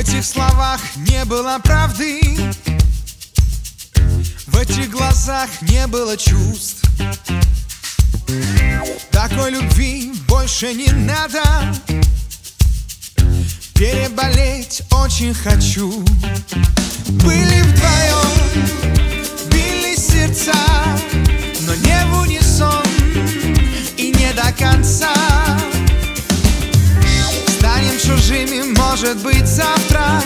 этих словах не было правды, в этих глазах не было чувств. Такой любви больше не надо, переболеть очень хочу. Были вдвоем, бились сердца, но не в унисон и не до конца. Станем чужими, может быть, завтра,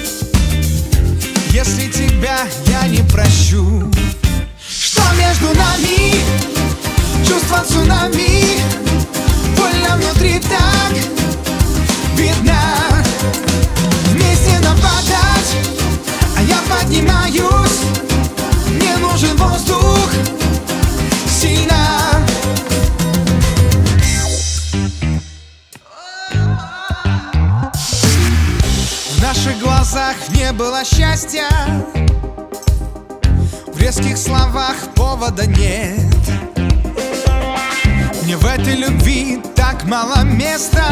если тебя я не прощу. Что между нами? Чувство цунами, больно внутри так видно. Вместе нападать, а я поднимаюсь. Мне нужен воздух сильно. В наших глазах не было счастья, в резких словах повода нет. Мне в этой любви так мало места,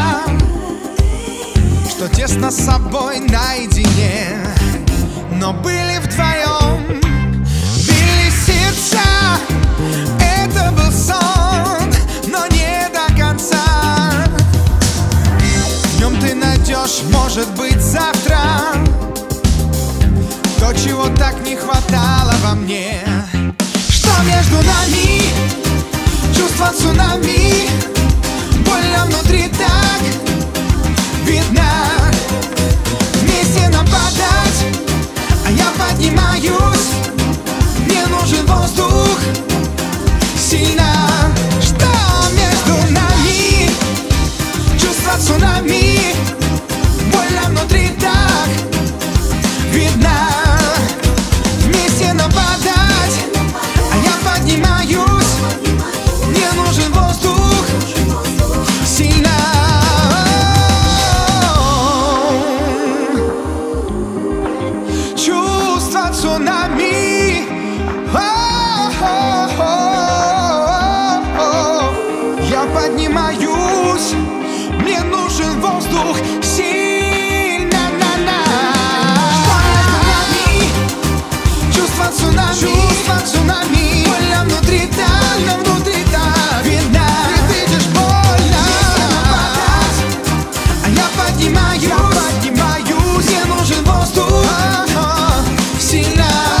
что тесно с собой наедине. Но были вдвоем, бились сердца. Это был сон, но не до конца. В нем ты найдешь, может быть, завтра то, чего так не хватало во мне. Что между нами? Чувство цунами, больно внутри так видно. Вместе нападать, а я поднимаюсь. Мне нужен воздух сильно. Что между нами? Чувство цунами, больно внутри так видно. Вместе нападать, а я поднимаюсь. Мне нужен воздух сильно. Чувство цунами. Я поднимаюсь. Мне нужен воздух сильно. Что между нами? Чувство цунами. Чувство цунами. Больно внутри так, внутри так видно. Ты видишь больно. А я поднимаюсь. Мне нужен воздух сильно.